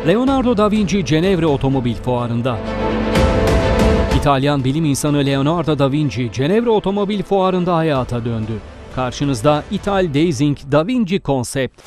Leonardo da Vinci Cenevre Otomobil Fuarı'nda. İtalyan bilim insanı Leonardo da Vinci Cenevre Otomobil Fuarı'nda hayata döndü. Karşınızda Italdesign Da Vinci Concept.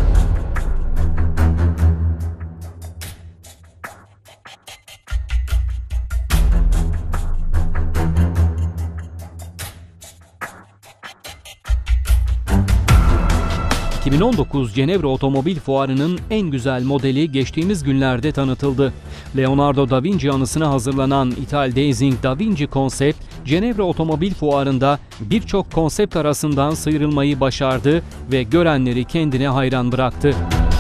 ...2019 Cenevre Otomobil Fuarı'nın en güzel modeli geçtiğimiz günlerde tanıtıldı. Leonardo da Vinci anısına hazırlanan Italdesign Da Vinci Concept, Cenevre Otomobil Fuarı'nda birçok konsept arasından sıyrılmayı başardı ve görenleri kendine hayran bıraktı.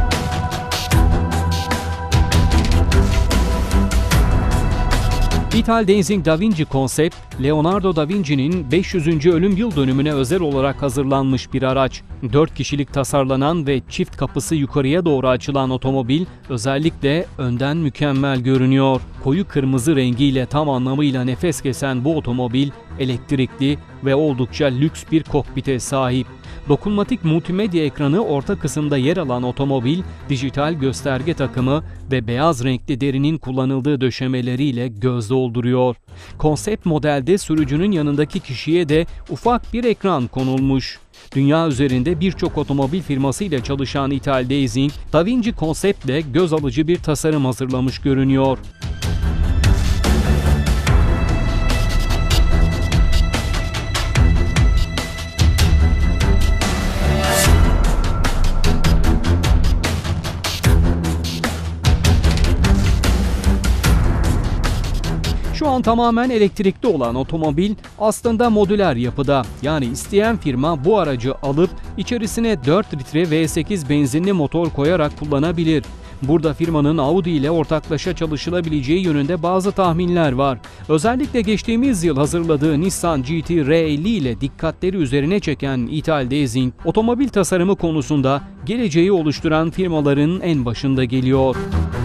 Italdesign Da Vinci Concept, Leonardo da Vinci'nin 500. ölüm yıl dönümüne özel olarak hazırlanmış bir araç. 4 kişilik tasarlanan ve çift kapısı yukarıya doğru açılan otomobil özellikle önden mükemmel görünüyor. Koyu kırmızı rengiyle tam anlamıyla nefes kesen bu otomobil elektrikli ve oldukça lüks bir kokpite sahip. Dokunmatik multimedya ekranı orta kısımda yer alan otomobil, dijital gösterge takımı ve beyaz renkli derinin kullanıldığı döşemeleriyle göz dolduruyor. Konsept modelde sürücünün yanındaki kişiye de ufak bir ekran konulmuş. Dünya üzerinde birçok otomobil firması ile çalışan Italdesign, Da Vinci Concept ile göz alıcı bir tasarım hazırlamış görünüyor. Şu an tamamen elektrikli olan otomobil aslında modüler yapıda. Yani isteyen firma bu aracı alıp içerisine 4 litre V8 benzinli motor koyarak kullanabilir. Burada firmanın Audi ile ortaklaşa çalışılabileceği yönünde bazı tahminler var. Özellikle geçtiğimiz yıl hazırladığı Nissan GT R50 ile dikkatleri üzerine çeken Italdesign, otomobil tasarımı konusunda geleceği oluşturan firmaların en başında geliyor.